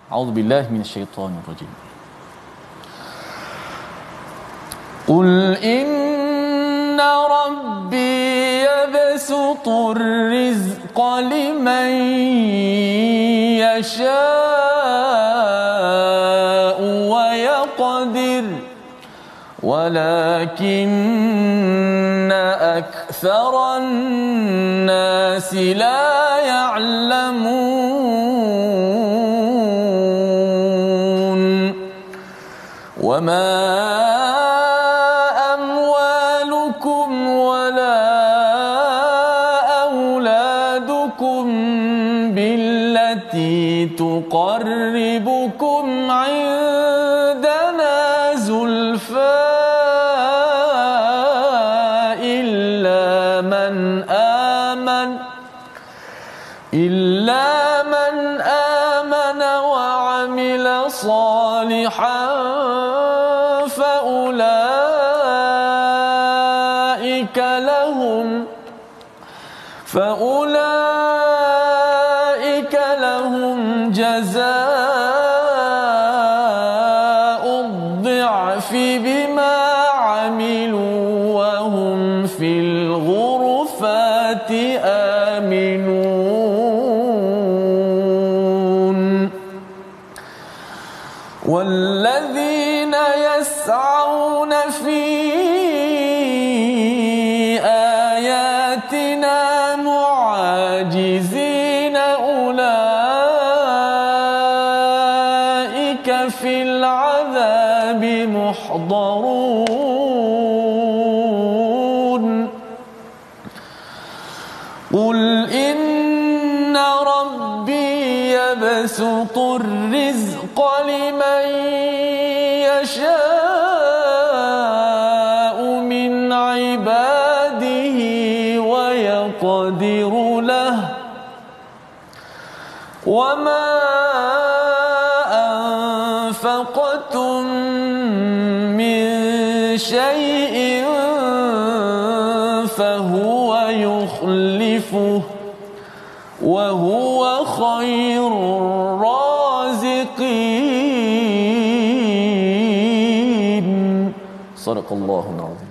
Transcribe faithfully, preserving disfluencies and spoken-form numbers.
A'udzubillahi minasyaitonir rajim. Qul inna rabbi yabsutur rizqa liman yasha'u wa yaqdir walakinna aktharan nasi la ya'lamun wa ma تقربكم عندنا زلفى إلا من آمن إلا من آمن وعمل صالحا فأولئك لهم فأولئك لهم جزاء الضعف بما عملوا وهم في الغرفات آمنون والذين يسعون في آياتنا معاجزين أولئك في العذاب محضرون قل إن ربي يبسط الرزق لمن يشاء من عباده ويقدر له وما أنفقتم من شيء فهو يخلفه وهو خير الرازقين. صدق الله العظيم.